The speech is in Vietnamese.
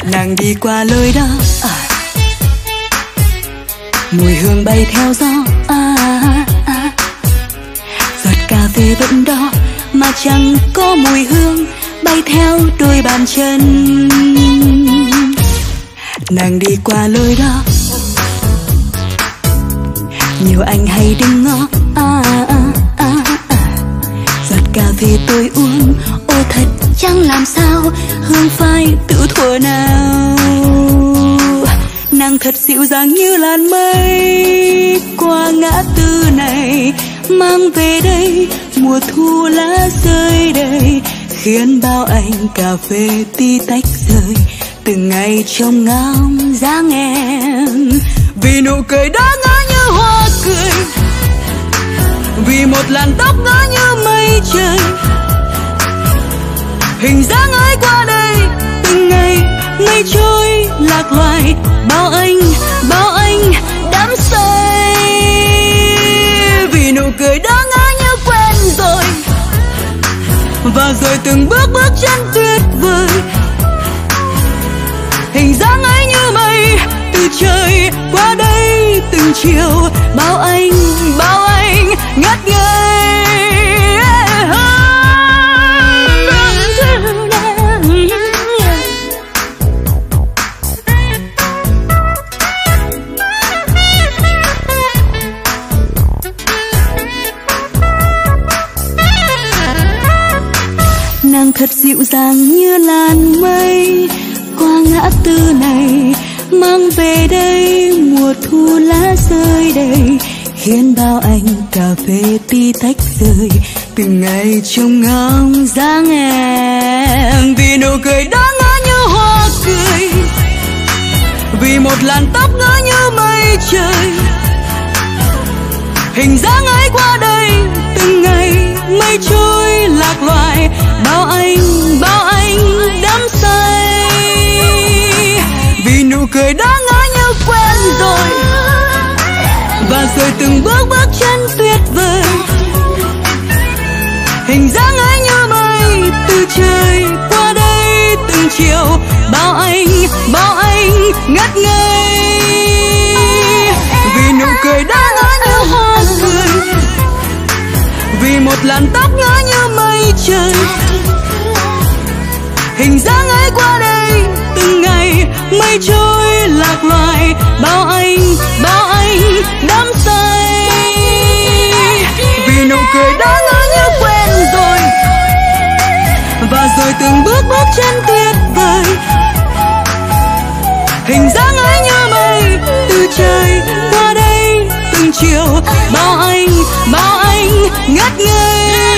Nàng đi qua lối đó, mùi hương bay theo gió, giọt cà phê vẫn đó mà chẳng có mùi hương bay theo đôi bàn chân. Nàng đi qua lối đó, nhiều anh hay đứng ngó, giọt cà phê tôi uống, ô thật chẳng làm sao hương phai tự thuở nào. Nàng thật dịu dàng như làn mây qua ngã tư này, mang về đây mùa thu lá rơi đầy, khiến bao anh cà phê tí tách rơi từng ngày trông ngóng dáng em. Vì nụ cười đó ngỡ như hoa cười, vì một làn tóc ngỡ như mây trời, hình dáng ấy qua đây từng ngày mây trôi lạc loài. Bao anh đắm say, vì nụ cười đó ngỡ như quen rồi, và rồi từng bước chân tuyệt vời, hình dáng ấy như mây từ trời qua đây từng chiều. Bao anh ngất ngây. Nàng thật dịu dàng như làn mây qua ngã tư này, mang về đây mùa thu lá rơi đầy, khiến bao anh cà phê tí tách rơi từng ngày trông ngóng dáng em. Vì nụ cười đó ngỡ như hoa cười, vì một làn tóc ngỡ như mây trời, hình dáng ấy qua đây từng ngày mây trôi lạc loài. Bao anh đắm say, vì nụ cười đó ngỡ như quen rồi, và rồi từng bước chân tuyệt vời, hình dáng ấy như mây từ trời qua đây từng chiều. Bao anh ngất ngây, vì nụ cười đó ngỡ như hoa cười, vì một làn tóc ngỡ như mây trời, hình dáng ấy qua đây từng ngày mây trôi lạc loài. Bao anh đắm say, vì nụ cười đó ngỡ như quen rồi, và rồi từng bước chân tuyệt vời, hình dáng ấy như mây từ trời qua đây từng chiều. Bao anh ngất ngây.